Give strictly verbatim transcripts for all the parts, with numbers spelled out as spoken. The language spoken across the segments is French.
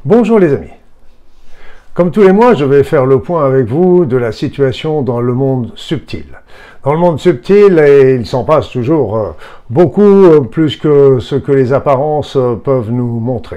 Bonjour les amis. Comme tous les mois, je vais faire le point avec vous de la situation dans le monde subtil. Dans le monde subtil, et il s'en passe toujours beaucoup plus que ce que les apparences peuvent nous montrer.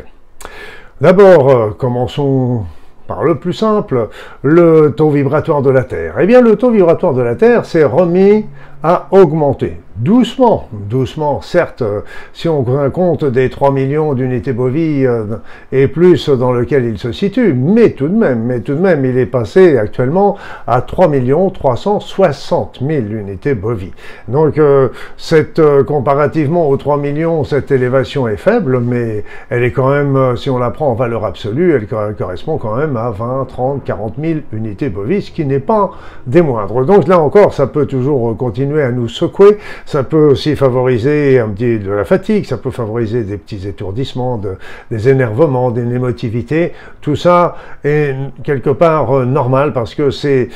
D'abord, commençons par le plus simple, le taux vibratoire de la Terre. Eh bien, le taux vibratoire de la Terre s'est remis à augmenter. Doucement, doucement, certes, si on tient compte des trois millions d'unités bovies et plus dans lequel il se situe, mais tout de même, mais tout de même, il est passé actuellement à trois millions trois cent soixante mille unités bovies. Donc, euh, cette, euh, comparativement aux trois millions, cette élévation est faible, mais elle est quand même, si on la prend en valeur absolue, elle correspond quand même à vingt, trente, quarante mille unités bovies, ce qui n'est pas des moindres. Donc là encore, ça peut toujours continuer à nous secouer. Ça peut aussi favoriser un petit de la fatigue, ça peut favoriser des petits étourdissements, de, des énervements, des émotivités. Tout ça est quelque part euh, normal parce que c'est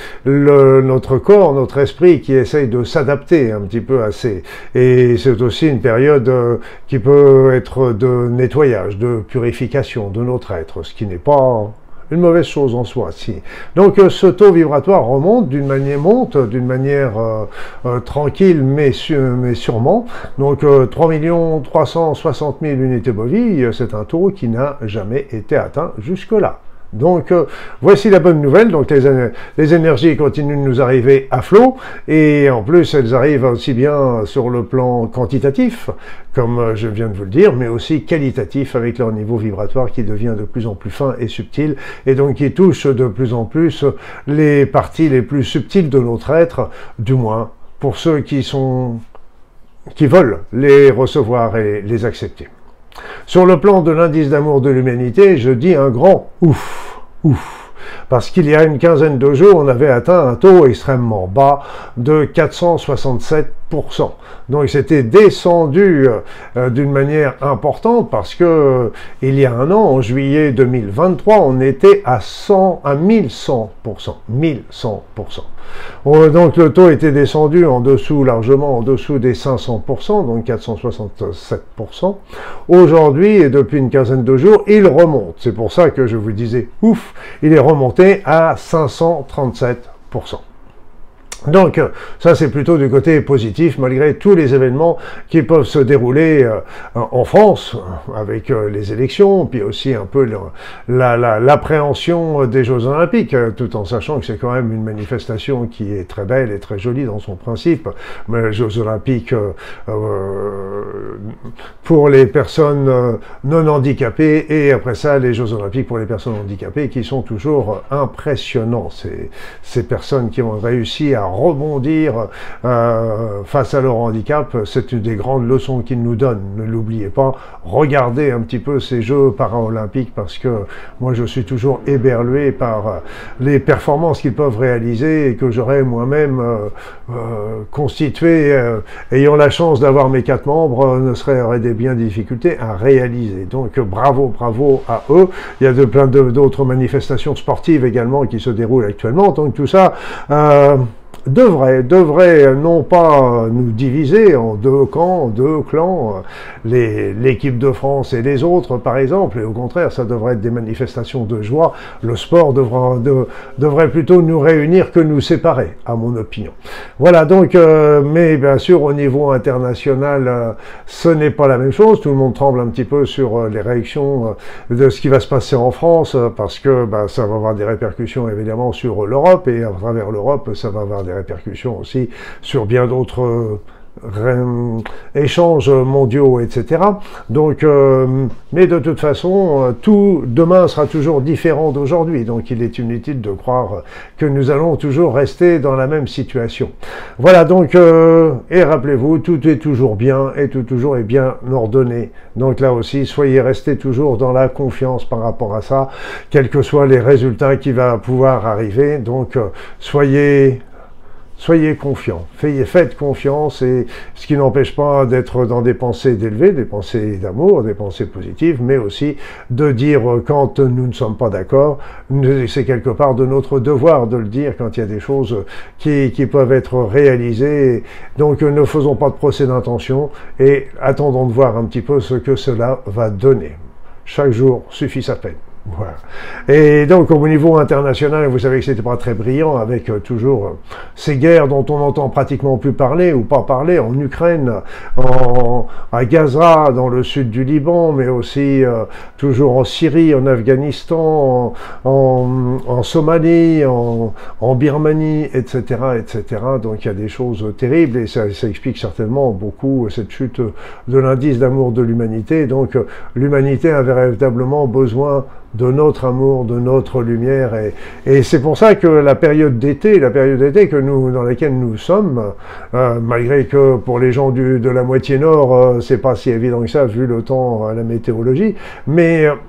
notre corps, notre esprit qui essaye de s'adapter un petit peu à ces... Et c'est aussi une période euh, qui peut être de nettoyage, de purification de notre être, ce qui n'est pas une mauvaise chose en soi. Si. Donc euh, ce taux vibratoire remonte d'une manière, monte d'une manière euh, euh, tranquille mais, su mais sûrement. Donc euh, trois millions trois cent soixante mille unités bovies, c'est un taux qui n'a jamais été atteint jusque-là. Donc, euh, voici la bonne nouvelle. Donc, les, les énergies continuent de nous arriver à flot. Et en plus, elles arrivent aussi bien sur le plan quantitatif, comme je viens de vous le dire, mais aussi qualitatif avec leur niveau vibratoire qui devient de plus en plus fin et subtil. Et donc, qui touche de plus en plus les parties les plus subtiles de notre être, du moins pour ceux qui sont, qui veulent les recevoir et les accepter. Sur le plan de l'indice d'amour de l'humanité, je dis un grand ouf, ouf. Parce qu'il y a une quinzaine de jours, on avait atteint un taux extrêmement bas de quatre cent soixante-sept pour cent. Donc c'était descendu euh, d'une manière importante parce que euh, il y a un an, en juillet deux mille vingt-trois, on était à cent, à mille cent pour cent. mille cent pour cent. On, donc le taux était descendu en dessous, largement en dessous des cinq cents pour cent, donc quatre cent soixante-sept pour cent. Aujourd'hui, et depuis une quinzaine de jours, il remonte. C'est pour ça que je vous disais, ouf, il est remonté à cinq cent trente-sept pour cent. Donc, ça c'est plutôt du côté positif, malgré tous les événements qui peuvent se dérouler euh, en France, avec euh, les élections, puis aussi un peu l'appréhension la, la, des Jeux Olympiques, tout en sachant que c'est quand même une manifestation qui est très belle et très jolie dans son principe. Mais les Jeux Olympiques euh, euh, pour les personnes euh, non handicapées, et après ça, les Jeux Olympiques pour les personnes handicapées, qui sont toujours impressionnants. Ces, ces personnes qui ont réussi à rebondir euh, face à leur handicap, c'est une des grandes leçons qu'ils nous donnent. Ne l'oubliez pas, regardez un petit peu ces Jeux paralympiques parce que moi je suis toujours éberlué par les performances qu'ils peuvent réaliser et que j'aurais moi-même euh, euh, constitué, euh, ayant la chance d'avoir mes quatre membres, euh, ne serait des bien des difficultés à réaliser. Donc bravo, bravo à eux. Il y a de, plein d'autres manifestations sportives également qui se déroulent actuellement. Donc tout ça euh, devrait, devrait non pas nous diviser en deux camps, en deux clans, l'équipe de France et les autres par exemple, et au contraire ça devrait être des manifestations de joie. Le sport devra, de, devrait plutôt nous réunir que nous séparer, à mon opinion. Voilà donc, euh, mais bien sûr au niveau international, euh, ce n'est pas la même chose. Tout le monde tremble un petit peu sur euh, les réactions euh, de ce qui va se passer en France, euh, parce que bah, ça va avoir des répercussions évidemment sur l'Europe, et à travers l'Europe ça va avoir des répercussions aussi sur bien d'autres euh, échanges mondiaux, et cetera. Donc, euh, mais de toute façon, tout demain sera toujours différent d'aujourd'hui. Donc, il est inutile de croire que nous allons toujours rester dans la même situation. Voilà. Donc, euh, et rappelez-vous, tout est toujours bien et tout toujours est bien ordonné. Donc là aussi, soyez restés toujours dans la confiance par rapport à ça, quels que soient les résultats qui va pouvoir arriver. Donc, euh, soyez Soyez confiants, faites confiance, et ce qui n'empêche pas d'être dans des pensées d'élevées, des pensées d'amour, des pensées positives, mais aussi de dire quand nous ne sommes pas d'accord. C'est quelque part de notre devoir de le dire quand il y a des choses qui, qui peuvent être réalisées. Donc ne faisons pas de procès d'intention et attendons de voir un petit peu ce que cela va donner. Chaque jour suffit sa peine. Voilà. Et donc au niveau international, vous savez que c'était pas très brillant avec euh, toujours euh, ces guerres dont on n'entend pratiquement plus parler ou pas parler en Ukraine, en, à Gaza, dans le sud du Liban, mais aussi euh, toujours en Syrie, en Afghanistan, en, en, en Somalie, en, en Birmanie, et cetera, et cetera. Donc il y a des choses terribles et ça, ça explique certainement beaucoup cette chute de l'indice d'amour de l'humanité. Donc l'humanité a véritablement besoin de notre amour, de notre lumière, et, et c'est pour ça que la période d'été, la période d'été que nous, dans laquelle nous sommes, euh, malgré que pour les gens du, de la moitié nord, euh, c'est pas si évident que ça vu le temps, euh, la météorologie, mais euh,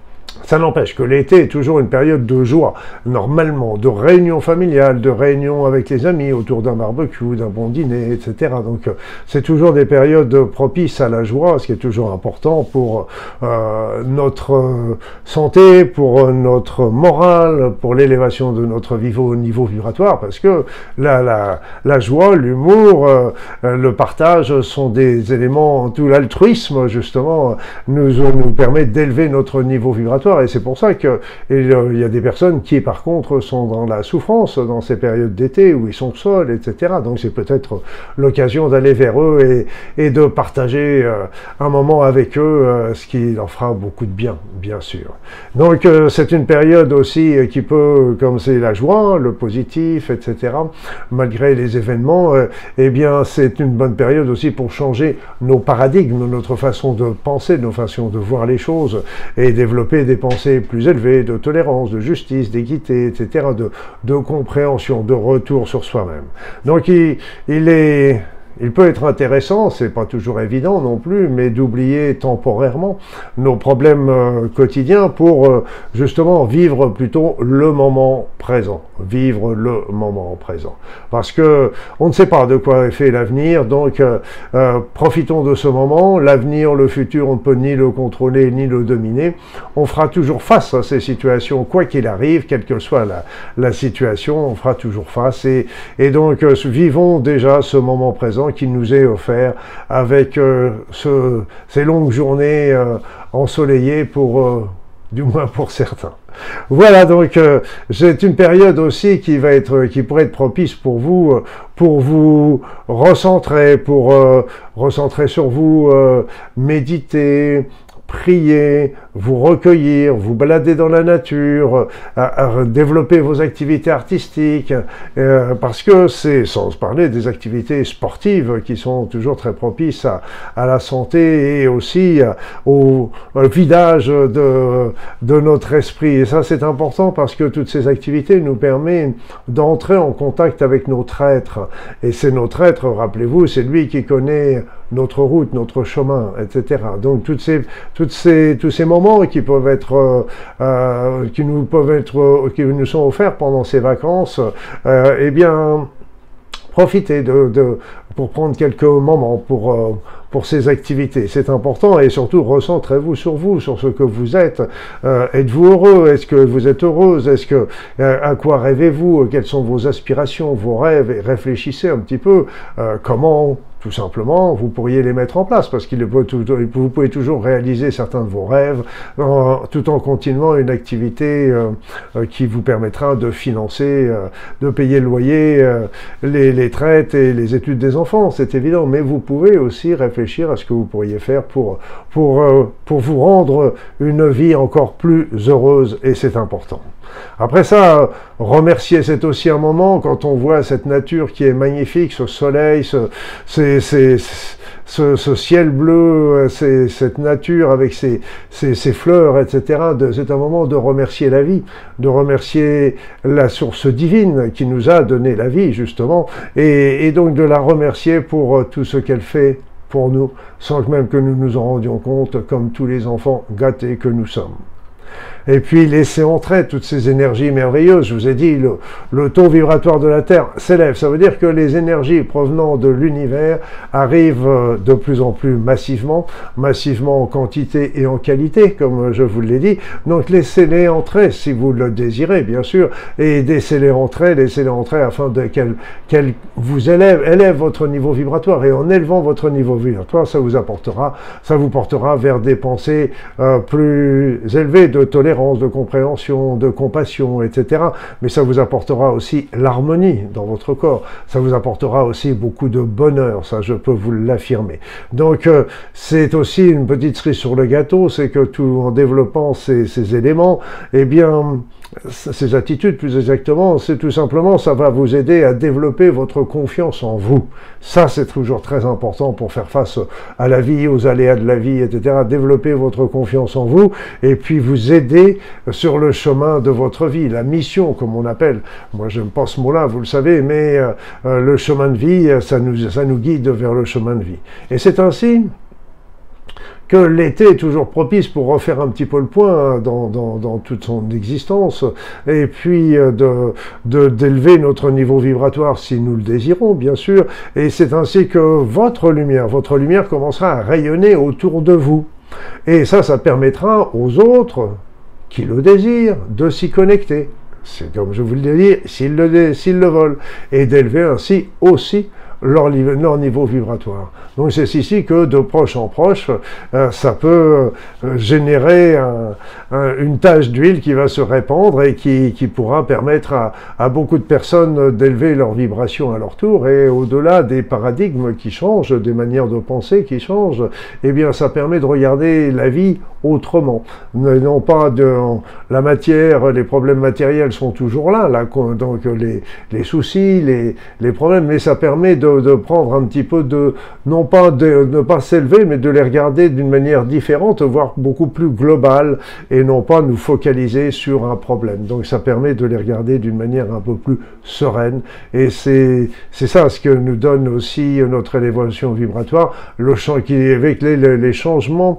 ça n'empêche que l'été est toujours une période de joie, normalement, de réunion familiale, de réunion avec les amis autour d'un barbecue, d'un bon dîner, et cetera. Donc c'est toujours des périodes propices à la joie, ce qui est toujours important pour euh, notre santé, pour notre morale, pour l'élévation de notre niveau, niveau vibratoire, parce que la, la, la joie, l'humour, euh, le partage sont des éléments, tout l'altruisme, justement, nous, nous permet d'élever notre niveau vibratoire. Et c'est pour ça qu'il y a des personnes qui, par contre, sont dans la souffrance dans ces périodes d'été où ils sont seuls, et cetera. Donc c'est peut-être l'occasion d'aller vers eux et, et de partager euh, un moment avec eux, euh, ce qui leur fera beaucoup de bien, bien sûr. Donc euh, c'est une période aussi qui peut, comme c'est la joie, le positif, et cetera, malgré les événements, euh, eh bien c'est une bonne période aussi pour changer nos paradigmes, notre façon de penser, nos façons de voir les choses et développer des pensées plus élevées, de tolérance, de justice, d'équité, et cetera, de, de compréhension, de retour sur soi-même. Donc il, il est... Il peut être intéressant, c'est pas toujours évident non plus, mais d'oublier temporairement nos problèmes euh, quotidiens pour euh, justement vivre plutôt le moment présent, vivre le moment présent. Parce que on ne sait pas de quoi est fait l'avenir, donc euh, euh, profitons de ce moment. L'avenir, le futur, on ne peut ni le contrôler ni le dominer. On fera toujours face à ces situations, quoi qu'il arrive, quelle que soit la, la situation, on fera toujours face. Et, et donc euh, vivons déjà ce moment présent qui nous est offert avec euh, ce, ces longues journées euh, ensoleillées pour, euh, du moins pour certains. Voilà, donc euh, c'est une période aussi qui va être, qui pourrait être propice pour vous, euh, pour vous recentrer, pour euh, recentrer sur vous, euh, méditer, prier, vous recueillir, vous balader dans la nature, à, à développer vos activités artistiques, euh, parce que c'est, sans parler des activités sportives qui sont toujours très propices à, à la santé et aussi à, au, au vidage de, de notre esprit. Et ça, c'est important parce que toutes ces activités nous permettent d'entrer en contact avec notre être. Et c'est notre être, rappelez-vous, c'est lui qui connaît notre route, notre chemin, et cetera. Donc toutes ces, toutes ces, tous ces moments qui peuvent être, euh, euh, qui nous peuvent être, euh, qui nous sont offerts pendant ces vacances, euh, eh bien, profitez de, de, pour prendre quelques moments pour, euh, pour ces activités. C'est important et surtout recentrez-vous sur vous, sur ce que vous êtes. Euh, êtes-vous heureux? Est-ce que vous êtes heureuse? Est-ce que, euh, à quoi rêvez-vous? Quelles sont vos aspirations, vos rêves? Et réfléchissez un petit peu euh, comment tout simplement, vous pourriez les mettre en place, parce qu'il peut, vous pouvez toujours réaliser certains de vos rêves, en, tout en continuant une activité euh, euh, qui vous permettra de financer, euh, de payer le loyer, euh, les, les traites et les études des enfants, c'est évident, mais vous pouvez aussi réfléchir à ce que vous pourriez faire pour, pour, euh, pour vous rendre une vie encore plus heureuse, et c'est important. Après ça, remercier, c'est aussi un moment quand on voit cette nature qui est magnifique, ce soleil, ce, ces, ces, ce, ce ciel bleu, ces, cette nature avec ses, ses, ses fleurs, et cetera. C'est un moment de remercier la vie, de remercier la source divine qui nous a donné la vie, justement, et, et donc de la remercier pour tout ce qu'elle fait pour nous, sans même que nous nous en rendions compte, comme tous les enfants gâtés que nous sommes. Et puis laisser entrer toutes ces énergies merveilleuses. Je vous ai dit, le, le taux vibratoire de la Terre s'élève. Ça veut dire que les énergies provenant de l'univers arrivent de plus en plus massivement, massivement en quantité et en qualité, comme je vous l'ai dit. Donc laissez-les entrer si vous le désirez, bien sûr, et laissez-les entrer, laissez-les entrer afin qu'elles qu'elles vous élèvent, élèvent votre niveau vibratoire. Et en élevant votre niveau vibratoire, ça vous apportera, ça vous portera vers des pensées euh, plus élevées de tolérance, tolérance, de compréhension, de compassion, et cetera. Mais ça vous apportera aussi l'harmonie dans votre corps. Ça vous apportera aussi beaucoup de bonheur, ça je peux vous l'affirmer. Donc euh, c'est aussi une petite cerise sur le gâteau, c'est que tout en développant ces, ces éléments, eh bien, ces attitudes plus exactement, c'est tout simplement, ça va vous aider à développer votre confiance en vous. Ça, c'est toujours très important pour faire face à la vie, aux aléas de la vie, et cetera. Développer votre confiance en vous et puis vous aider sur le chemin de votre vie, la mission, comme on appelle. Moi, j'aime pas ce mot-là, vous le savez, mais euh, le chemin de vie, ça nous, ça nous guide vers le chemin de vie. Et c'est ainsi que l'été est toujours propice pour refaire un petit peu le point dans, dans, dans toute son existence, et puis de, de, d'élever notre niveau vibratoire si nous le désirons, bien sûr, et c'est ainsi que votre lumière, votre lumière commencera à rayonner autour de vous. Et ça, ça permettra aux autres qui le désirent de s'y connecter. C'est comme je vous le dis, s'ils le, s'ils le veulent, et d'élever ainsi aussi Leur, leur niveau vibratoire. Donc c'est ici que de proche en proche, euh, ça peut euh, générer un, un, une tache d'huile qui va se répandre et qui, qui pourra permettre à, à beaucoup de personnes d'élever leur vibration à leur tour. Et au-delà des paradigmes qui changent, des manières de penser qui changent, eh bien ça permet de regarder la vie autrement. Non pas de la matière, les problèmes matériels sont toujours là, là donc les, les soucis, les, les problèmes, mais ça permet de De, de prendre un petit peu de, non pas de ne pas s'élever, mais de les regarder d'une manière différente, voire beaucoup plus globale, et non pas nous focaliser sur un problème. Donc ça permet de les regarder d'une manière un peu plus sereine, et c'est c'est ça ce que nous donne aussi notre élévation vibratoire, le champ qui avec les, les, les changements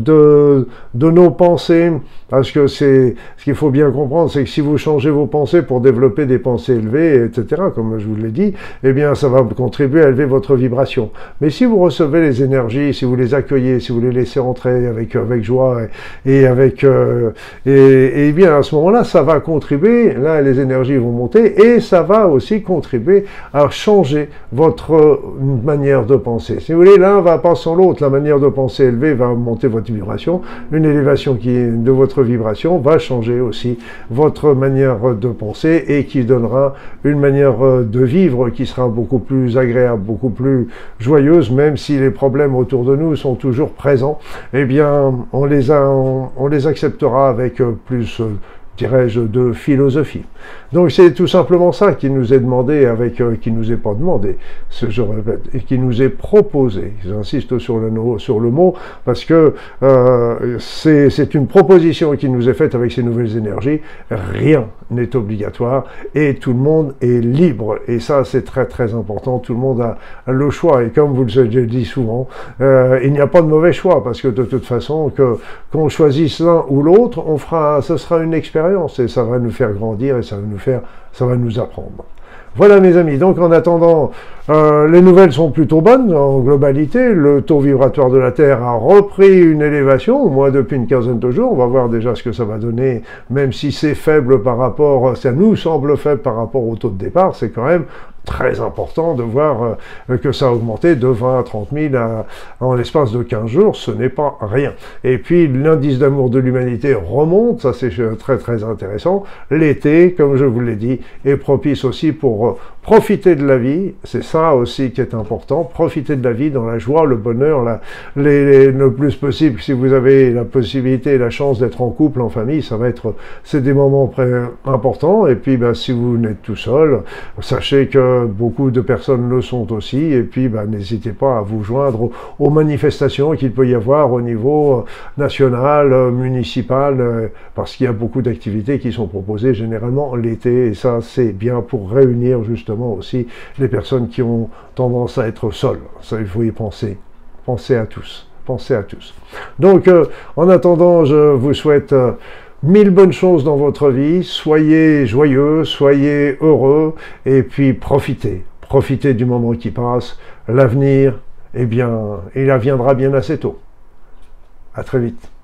de, de nos pensées, parce que c'est ce qu'il faut bien comprendre, c'est que si vous changez vos pensées pour développer des pensées élevées, et cetera, comme je vous l'ai dit, eh bien ça va contribuer à élever votre vibration. Mais si vous recevez les énergies, si vous les accueillez, si vous les laissez entrer avec, avec joie et, et avec euh, et, et bien à ce moment-là, ça va contribuer, là les énergies vont monter et ça va aussi contribuer à changer votre manière de penser. Si vous voulez, l'un va pas sans l'autre, la manière de penser élevée va augmenter votre vibration, une élévation qui est de votre vibration va changer aussi votre manière de penser et qui donnera une manière de vivre qui sera beaucoup plus agréable, beaucoup plus joyeuse, même si les problèmes autour de nous sont toujours présents, eh bien, on les, a, on, on les acceptera avec plus, euh, dirais-je, de philosophie. Donc c'est tout simplement ça qui nous est demandé, avec euh, qui nous est pas demandé, ce, je répète, et qui nous est proposé. J'insiste sur le, sur le mot, parce que euh, c'est une proposition qui nous est faite avec ces nouvelles énergies. Rien n'est obligatoire et tout le monde est libre. Et ça, c'est très très important. Tout le monde a le choix. Et comme vous le dites souvent, euh, il n'y a pas de mauvais choix, parce que de toute façon, que qu'on choisisse l'un ou l'autre, on fera, ce sera une expérience et ça va nous faire grandir et ça va nous faire, ça va nous apprendre. Voilà mes amis, donc en attendant, euh, les nouvelles sont plutôt bonnes en globalité, le taux vibratoire de la Terre a repris une élévation, au moins depuis une quinzaine de jours, on va voir déjà ce que ça va donner, même si c'est faible par rapport, ça nous semble faible par rapport au taux de départ, c'est quand même très important de voir euh, que ça a augmenté de vingt à trente mille à, en l'espace de quinze jours, ce n'est pas rien. Et puis l'indice d'amour de l'humanité remonte, ça c'est très très intéressant. L'été, comme je vous l'ai dit, est propice aussi pour euh, profiter de la vie, c'est ça aussi qui est important, profiter de la vie dans la joie, le bonheur, la, les, les, le plus possible, si vous avez la possibilité et la chance d'être en couple, en famille, ça va être, c'est des moments très importants, et puis ben, si vous n'êtes tout seul, sachez que beaucoup de personnes le sont aussi, et puis ben, n'hésitez pas à vous joindre aux, aux manifestations qu'il peut y avoir au niveau national, euh, municipal, euh, parce qu'il y a beaucoup d'activités qui sont proposées généralement l'été, et ça c'est bien pour réunir justement aussi les personnes qui ont tendance à être seules. Ça, il faut y penser. Pensez à tous. Pensez à tous. Donc, euh, en attendant, je vous souhaite euh, mille bonnes choses dans votre vie, soyez joyeux, soyez heureux, et puis profitez, profitez du moment qui passe, l'avenir, eh bien, il viendra bien assez tôt. À très vite.